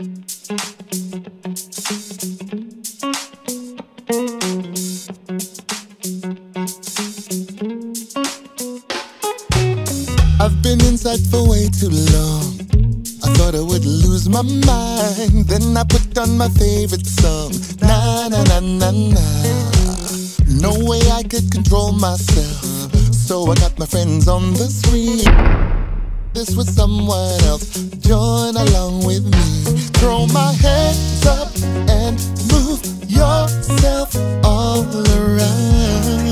I've been inside for way too long. I thought I would lose my mind. Then I put on my favorite song. Na na na na na. No way I could control myself, so I got my friends on the screen. This was someone else, join along with me. Throw my hands up and move yourself all around.